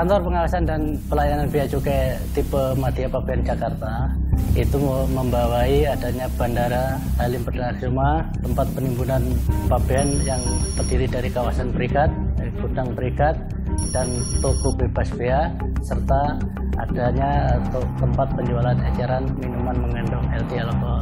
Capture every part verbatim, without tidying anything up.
Kantor Pengawasan dan Pelayanan Bea Cukai tipe Madya Pabean Jakarta itu membawai adanya Bandara Halim Perdana Kusuma, tempat penimbunan pabean yang terdiri dari kawasan berikat, gudang berikat, dan toko bebas bea, serta adanya tempat penjualan eceran minuman mengandung L T alkohol.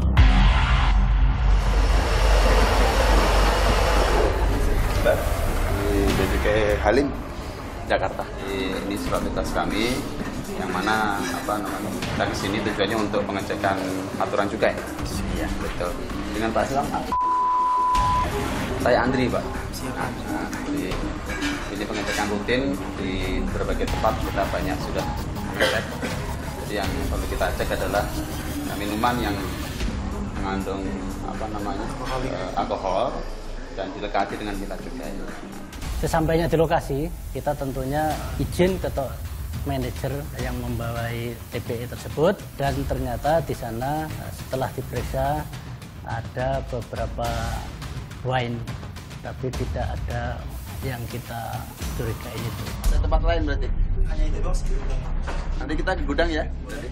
Mbak, di Bea Cukai Halim Jakarta. Ini surat tugas kami yang mana apa namanya kita ke sini tujuannya untuk pengecekan aturan cukai. Iya betul. Dengan Pak Silam. Saya Andri, Pak. Nah, jadi ini pengecekan rutin di berbagai tempat kita banyak sudah mengecek. Jadi yang perlu kita cek adalah minuman yang mengandung apa namanya eh, alkohol dan dilekati dengan pita cukai. Sesampainya di lokasi, kita tentunya izin ke manajer yang membawai T B E tersebut, dan ternyata di sana setelah diperiksa ada beberapa wine, tapi tidak ada yang kita curigai itu. Ada tempat lain berarti? Hanya itu bos. Nanti kita di gudang ya? Berarti.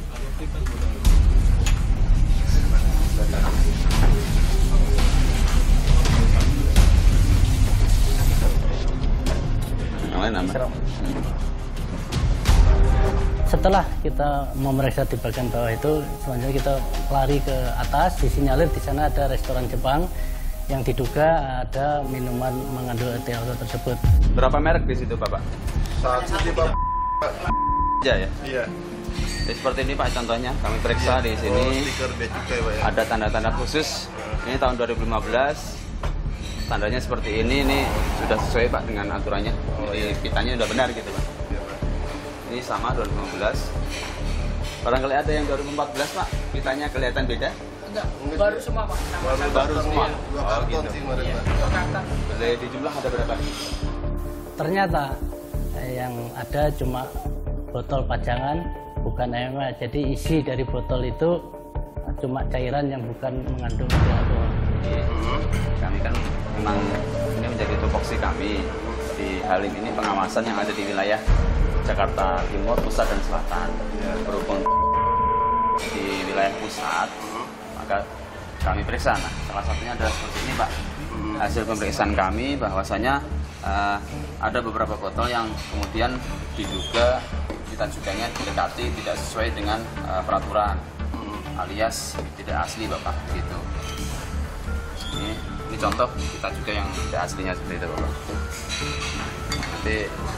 Setelah kita memeriksa di bagian bawah itu, selanjutnya kita lari ke atas, disinyalir di sana ada restoran Jepang yang diduga ada minuman mengandung L T alkohol tersebut. Berapa merek di situ, Bapak? Satu sih, Pak. Ya, ya. Iya. Jadi seperti ini Pak contohnya, kami periksa di sini. Oh, stiker bea cukai, Pak, ya. Ada tanda-tanda khusus. Ini tahun dua ribu lima belas. Tandanya seperti ini, ini sudah sesuai Pak dengan aturannya. Oh, Jadi iya. pitanya sudah benar gitu Pak. Iya, Pak. Ini sama dua ribu lima belas. Barangkali ada yang dua ribu empat belas Pak, pitanya kelihatan beda? Enggak, baru semua Pak. Baru, Baru semua? Dua Oh karton gitu. sih kemarin, Pak. Dua karton. Boleh di jumlah ada berapa? Ternyata eh, yang ada cuma botol pajangan, bukan M M A. Jadi isi dari botol itu cuma cairan yang bukan mengandung alkohol. Kami kan memang ini menjadi tupoksi kami di Halim ini, pengawasan yang ada di wilayah Jakarta Timur, Pusat, dan Selatan. Berhubung di wilayah pusat, maka kami periksa. Nah, salah satunya adalah seperti ini Pak. Hasil pemeriksaan kami bahwasanya uh, ada beberapa botol yang kemudian diduga pita cukainya didekati tidak sesuai dengan uh, peraturan, alias tidak asli Bapak gitu. Ini, ini contoh pita cukai yang tidak aslinya seperti itu Bapak. Nanti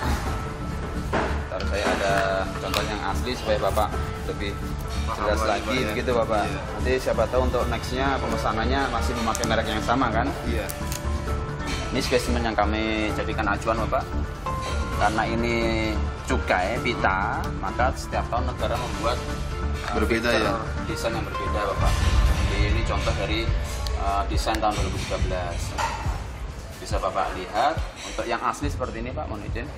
taruh saya ada contoh yang asli supaya Bapak lebih jelas Paham lagi Pak, ya. begitu Bapak. Iya. Nanti siapa tahu untuk nextnya pemesanannya masih memakai merek yang sama kan? Iya. Ini spesimen yang kami jadikan acuan Bapak. Karena ini cukai pita, maka setiap tahun negara membuat uh, Berbeda feature ya? desain yang berbeda Bapak. Jadi ini contoh dari uh, desain tahun dua ribu tiga belas. Bisa Bapak lihat untuk yang asli seperti ini Pak, mohon izin.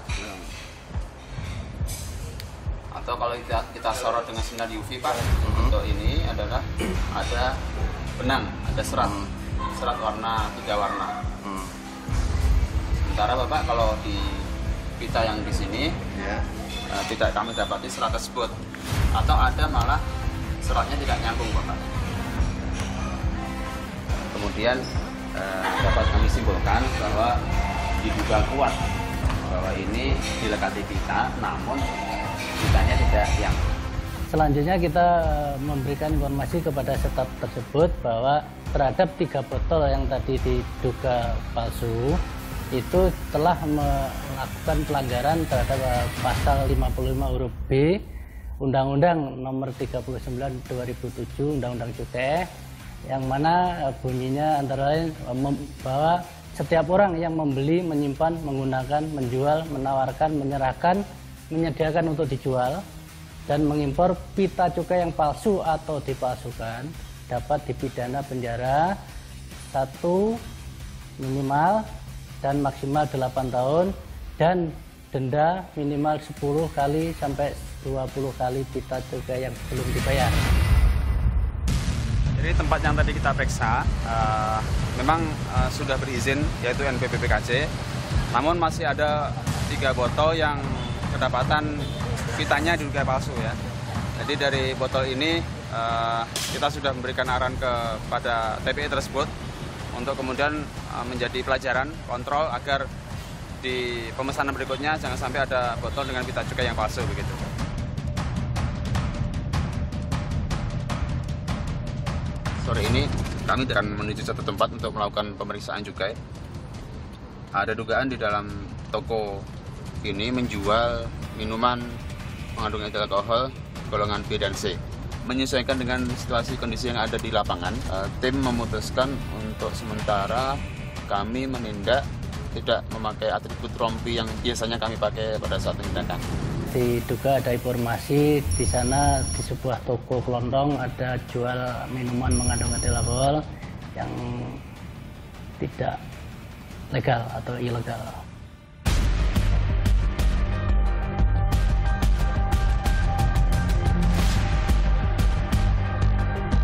Atau kalau kita, kita sorot dengan sinar U V Pak, untuk ini adalah ada benang, ada serat, serat warna tiga warna. Sementara Bapak kalau di pita yang di sini Iya. uh, tidak kami dapati serat tersebut, atau ada malah seratnya tidak nyambung Bapak. Kemudian uh, dapat kami simpulkan bahwa diduga kuat bahwa ini dilekati pita, namun pitanya tidak yang. Selanjutnya kita memberikan informasi kepada staf tersebut bahwa terhadap tiga botol yang tadi diduga palsu itu telah melakukan pelanggaran terhadap pasal lima puluh lima huruf B Undang-Undang Nomor tiga puluh sembilan dua ribu tujuh Undang-Undang Cukai, yang mana bunyinya antara lain bahwa setiap orang yang membeli, menyimpan, menggunakan, menjual, menawarkan, menyerahkan, menyediakan untuk dijual, dan mengimpor pita cukai yang palsu atau dipalsukan dapat dipidana penjara satu minimal dan maksimal delapan tahun, dan denda minimal sepuluh kali sampai dua puluh kali pita cukai yang belum dibayar. Jadi tempat yang tadi kita periksa uh, memang uh, sudah berizin, yaitu N P P P K C, namun masih ada tiga botol yang kedapatan pitanya diduga palsu ya. Jadi dari botol ini uh, kita sudah memberikan arahan kepada T P I tersebut untuk kemudian uh, menjadi pelajaran kontrol agar di pemesanan berikutnya jangan sampai ada botol dengan pita cukai yang palsu begitu. Sore ini kami akan menuju satu tempat untuk melakukan pemeriksaan cukai. Ada dugaan di dalam toko ini menjual minuman mengandung etil alkohol golongan B dan C. Menyesuaikan dengan situasi kondisi yang ada di lapangan, tim memutuskan untuk sementara kami menindak tidak memakai atribut rompi yang biasanya kami pakai pada saat penindakan. Diduga ada informasi di sana di sebuah toko kelontong ada jual minuman mengandung etil alkohol yang tidak legal atau ilegal.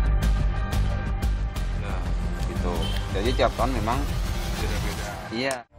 Nah, gitu. Jadi tiap tahun memang beda-beda. Iya.